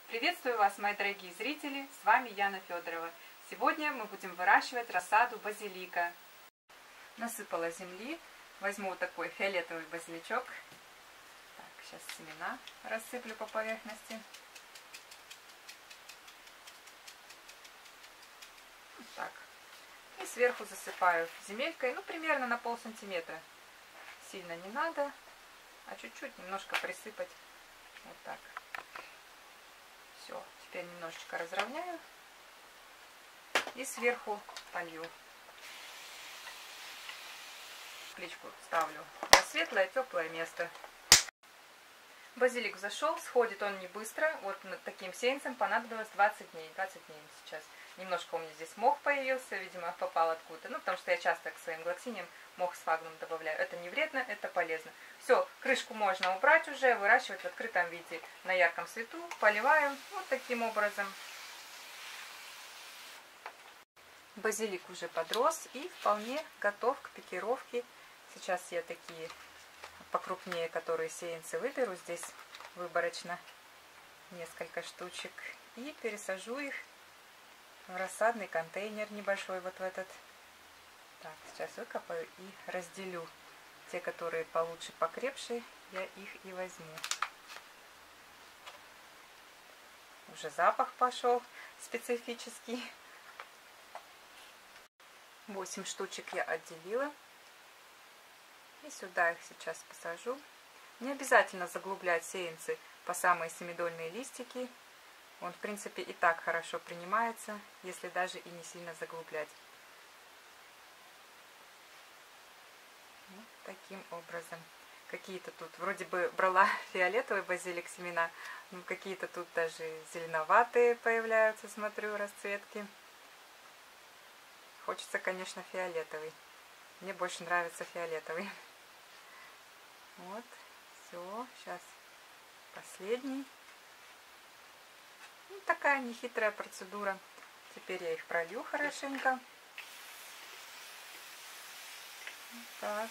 Приветствую вас, мои дорогие зрители, с вами Яна Федорова. Сегодня мы будем выращивать рассаду базилика. Насыпала земли, возьму вот такой фиолетовый базиличок. Так, сейчас семена рассыплю по поверхности. Вот так. И сверху засыпаю земелькой, примерно на полсантиметра. Сильно не надо, а чуть-чуть немножко присыпать. Вот так. Все, теперь немножечко разровняю и сверху полью. Пличку ставлю на светлое, теплое место. Базилик взошел, сходит он не быстро. Вот над таким сеянцем понадобилось 20 дней. 20 дней сейчас. Немножко у меня здесь мох появился, видимо, попал откуда-то. Потому что я часто к своим глоксиниям мох с фагнум добавляю. Это не вредно, это полезно. Все, крышку можно убрать уже, выращивать в открытом виде на ярком свету. Поливаю вот таким образом. Базилик уже подрос и вполне готов к пикировке. Сейчас я такие покрупнее, которые сеянцы, выберу здесь выборочно несколько штучек и пересажу их в рассадный контейнер небольшой, вот в этот. Так, сейчас выкопаю и разделю. Те, которые получше покрепшие, я их и возьму. Уже запах пошел специфический. 8 штучек я отделила. И сюда их сейчас посажу. Не обязательно заглублять сеянцы по самые семидольные листики. Он, в принципе, и так хорошо принимается, если даже и не сильно заглублять. Вот таким образом. Какие-то тут, вроде бы брала фиолетовый базилик семена, но какие-то тут даже зеленоватые появляются, смотрю, расцветки. Хочется, конечно, фиолетовый. Мне больше нравится фиолетовый. Вот, все, сейчас последний. Такая нехитрая процедура. Теперь я их пролью хорошенько. Вот так.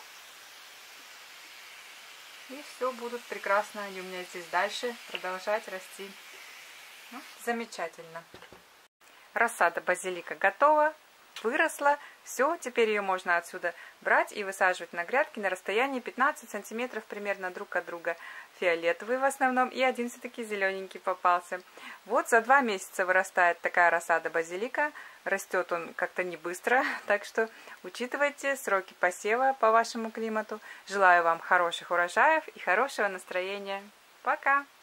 И все, будут прекрасно они у меня здесь дальше продолжать расти. Замечательно. Рассада базилика готова. Выросла. Все, теперь ее можно отсюда брать и высаживать на грядки на расстоянии 15 сантиметров примерно друг от друга. Фиолетовый в основном, и один все-таки зелененький попался. Вот за 2 месяца вырастает такая рассада базилика. Растет он как-то не быстро, так что учитывайте сроки посева по вашему климату. Желаю вам хороших урожаев и хорошего настроения. Пока!